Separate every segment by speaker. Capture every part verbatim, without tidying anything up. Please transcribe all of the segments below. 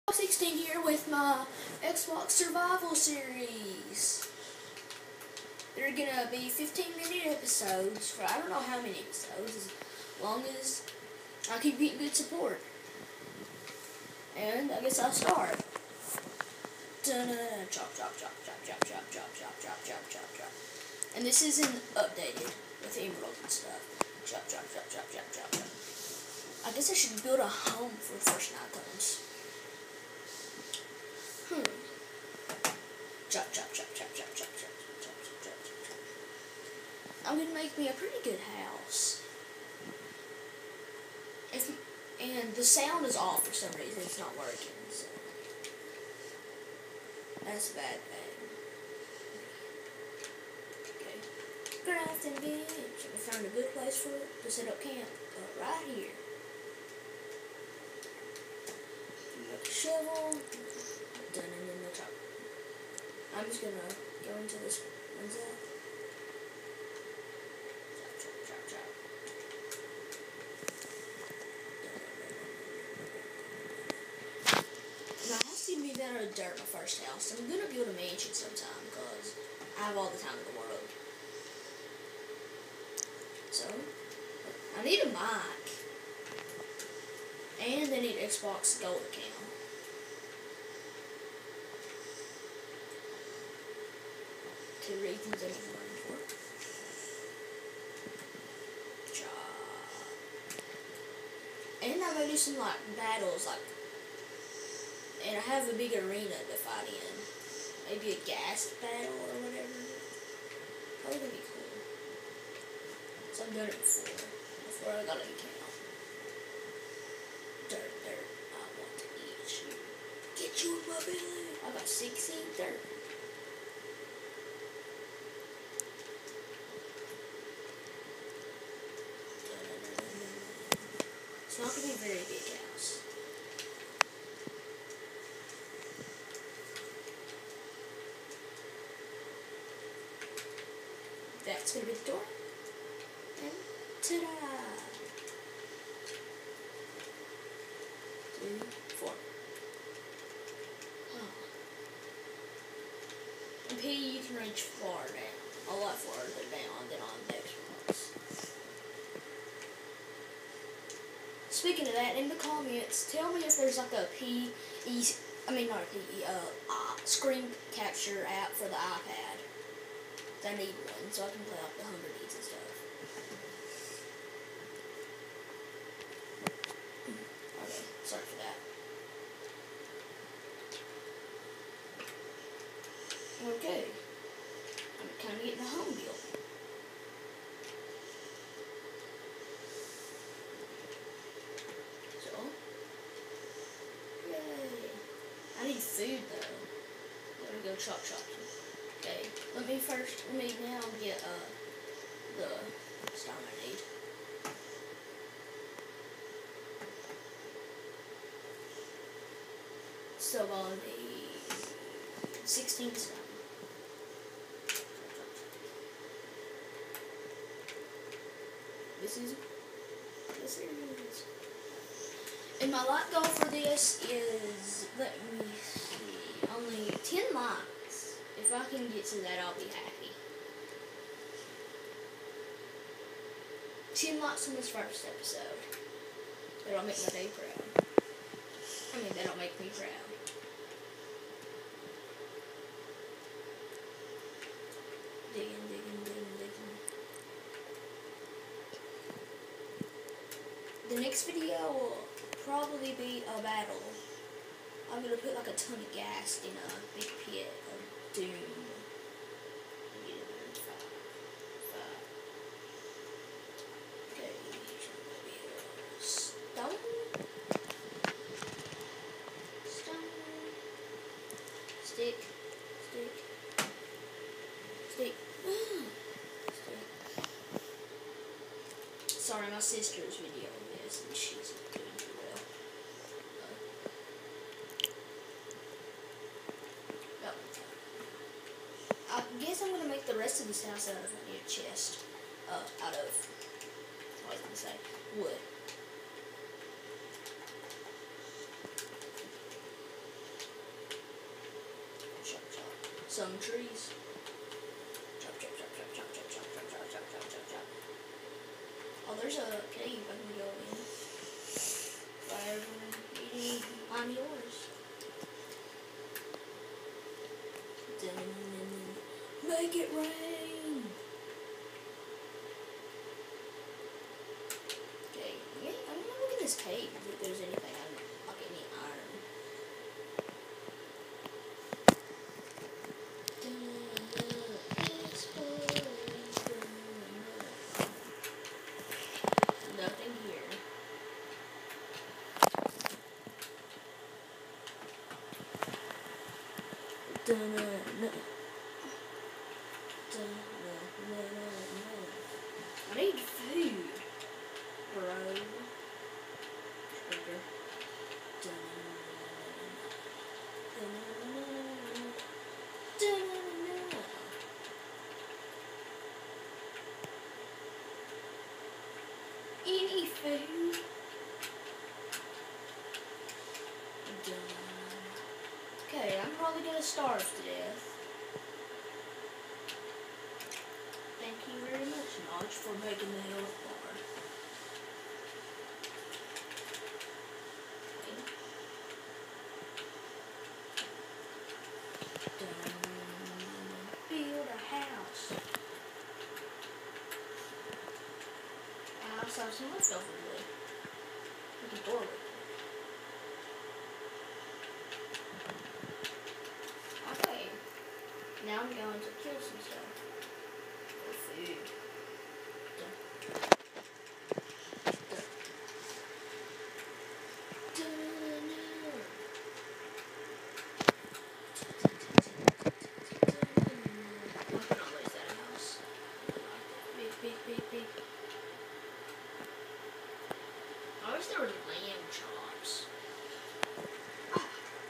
Speaker 1: sixteen here with my Xbox Survival Series. They're gonna be fifteen minute episodes for I don't know how many episodes, as long as I keep getting good support. And I guess I'll start. Dun-dun-dun. Chop, chop, chop, chop, chop, chop, chop, chop, chop, chop, chop, chop. And this isn't updated with emeralds and stuff. Chop, chop, chop, chop, chop, chop, chop. I guess I should build a home for the first night comes. Hmm. Chop, chop, chop, chop, chop, chop, chop, chop, chop, chop, chop, chop. I'm gonna make me a pretty good house. If and the sound is off for some reason. It's not working. So that's a bad thing. Okay. Crafting bench. I found a good place for it to set up camp. Uh, right here. Make a shovel. Done and then the top. I'm just gonna go into this. What's that? Chop, chop, chop, chop. Now, I see me better than dirt my first house. I'm gonna build a mansion sometime because I have all the time in the world. So, I need a mic. And I need Xbox Gold account. Two reasons I need money for. Job. And I'm gonna do some like battles, like, and I have a big arena to fight in. Maybe a gas battle or whatever. Probably gonna be cool. So I've done it before. Before I got an account. Dirt, dirt. I want to eat you. Get you in my belly. I got sixteen dirt. It's not going to be a very big house. That's going to be the door. And ta-da! Two, four. Oh. And P, you can reach far down. A lot farther down than on the Xbox. Speaking of that, in the comments, tell me if there's like a P E, I mean not a P E, uh, uh, screen capture app for the iPad. I need one so I can play like the Hunger Games and stuff. Okay, sorry for that. Okay, I'm kind of getting a home built. I need food though. Let me go chop chop. Okay, let me first, let me now get uh, the stone I need. So I'll need sixteen stone. This is, this is. And my like goal for this is, let me see, only ten likes. If I can get to that, I'll be happy. ten likes on this first episode. That'll make my day proud. I mean, that'll make me proud. Digging, digging, digging, digging. The next video will probably be a battle. I'm gonna put like a ton of gas in a big pit of doom. Okay, stone, stone, stick, stick, stick, stick. Sorry, my sister's videoing this and she's doing too well. I guess I'm gonna make the rest of this house out of a chest, uh, out of, what was I gonna say, wood. some trees. Chop, chop, chop, chop, chop, chop, chop, chop, chop, chop, chop, chop, chop. Oh, there's a cave I can go in. If I ever need I'm yours. Make it rain! Okay, yeah, I'm gonna look at this cave if there's anything I like any iron. Nothing here. Dun-dun-dun. I need food, bro. Sugar. Any food? Okay, I'm probably gonna starve to death. Thank you very much, Notch, for making the health bar. Okay. Build a house. I also have some leftover wood. We can throw it. Okay. Now I'm going to kill some stuff. For food. I wish there were lamb chops. Ah.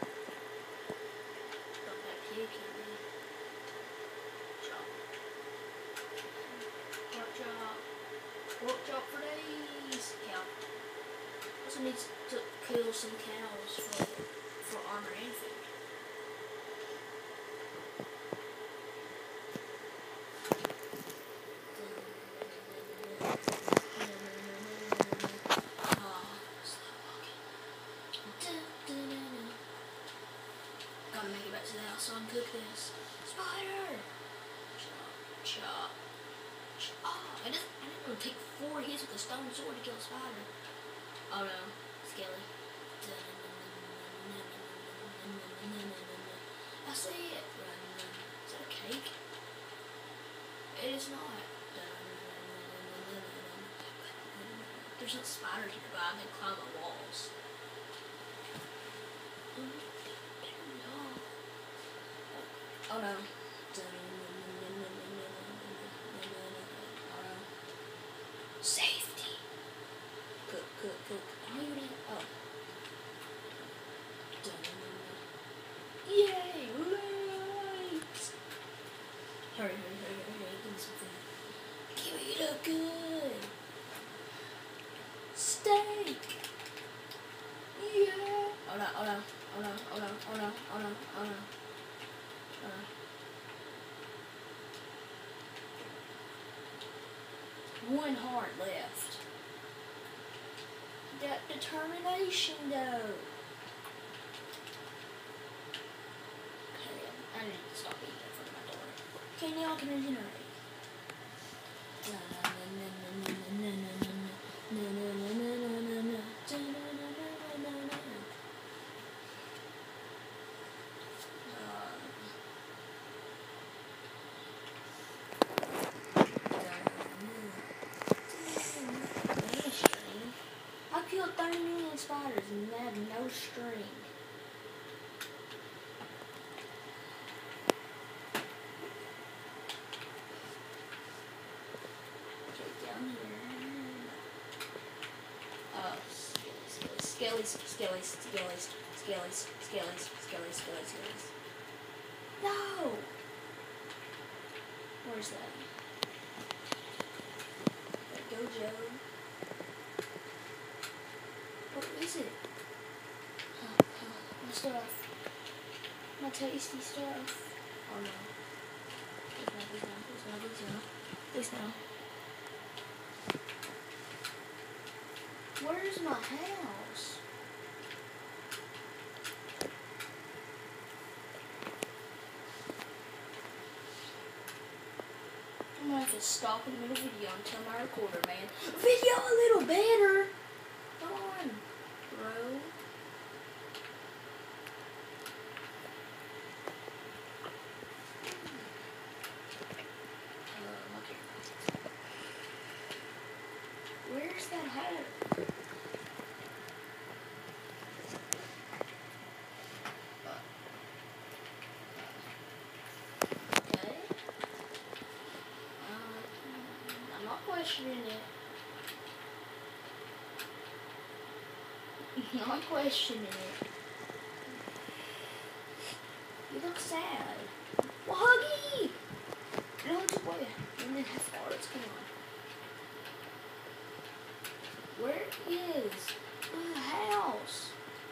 Speaker 1: Got that pig in me. Chop. Pork chop. Pork chop for days. Cow. Also needs to kill some cows for for armor and food. Gotta make it back to the house so I can cook this. Spider! Chop, chop, chop. Oh, I didn't, I didn't really take four hits with a stone sword to kill a spider. Oh no, Skelly. I see it. Is that a cake? It is not. There's no spiders nearby. They climb the walls. Oh no. Safety. Cook, cook, cook. I don't even have, oh. Yay! Lights! Hurry, hurry, hurry, hurry, hurry. Give me some food. Give me the good. Steak! Yeah! Oh no, oh no, oh no, oh no, oh no, oh no, oh no. Uh, one heart left. That determination, though. Okay, I need to stop eating in front of my door. Okay, now I can regenerate. I killed thirty million spiders and they have no string. Okay, down here. Uh, skellies, skellies, skellies, skellies, skellies, skellies, skellies, skellies. No! Where's that? Let go, Joe. What is it? Uh, uh, my stuff. My tasty stuff. Oh no. Please no, please no, please no, please no. Please no. Where's my house? I'm gonna have to stop in the middle of the video and tell my recorder, man. Video a little better! Come on, bro. Where's that hole? Okay. Uh, I'm not questioning it. Not questioning it. You look sad. Well, Huggy! No, it's away. And then how far it's going. Where is the house?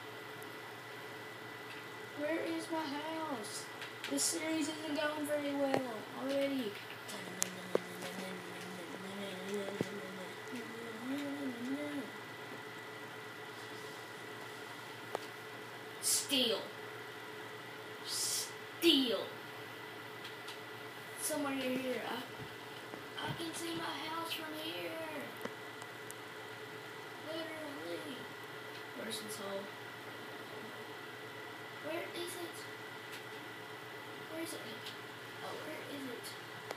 Speaker 1: Where is my house? This series isn't going very well already. Steal. Steal. Somewhere here. I, I can see my house from here. Literally. Where's this hole? Where is it? Where is it? Oh, where is it?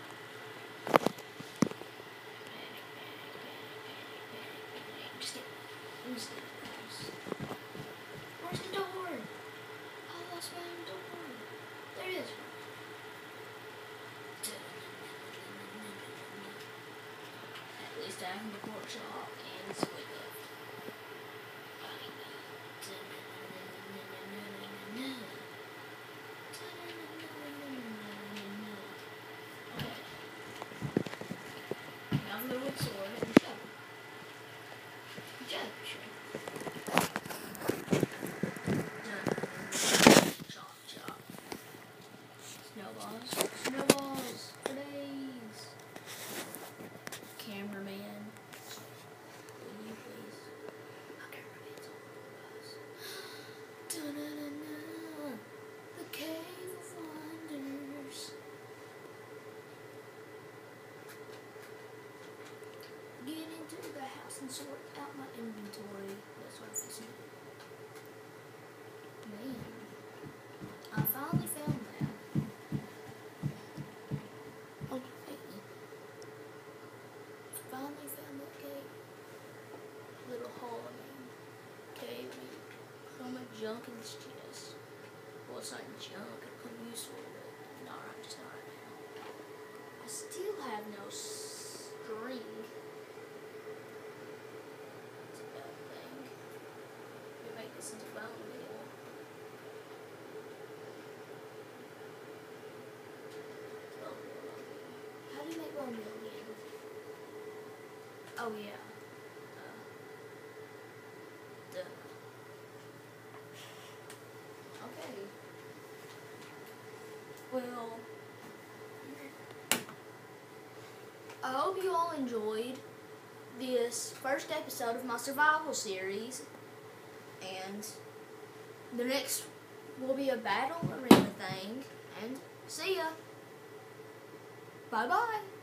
Speaker 1: Panic, panic, panic, panic, panic, panic. Just get, I'm just getting the house. Where's the door? I lost my own door. There it is. At least I have the pork chop and some with it. Now the wood sword and the shovel. Jellyfish. Chop, chop. Snowballs. Snowballs for days. Cameraman. Will you please? My cameraman's all us. Da-na-na-na. The Cave of Wonders. Get into the house and sort out my inventory. That's what I'm fixing to do. Man, I finally found that. Okay. Finally found that cave. Little hole, I mean. Cave, I mean. Put all my junk in this chest. Well, it's not junk. I put useful, but not right, just not right now. I still have no string. It's a bad thing. We make this into bone meal. How do you make bone meal again? Oh yeah. Uh, duh. Okay. Well, I hope you all enjoyed this first episode of my survival series, and the next will be a battle arena thing, and see ya. Bye bye.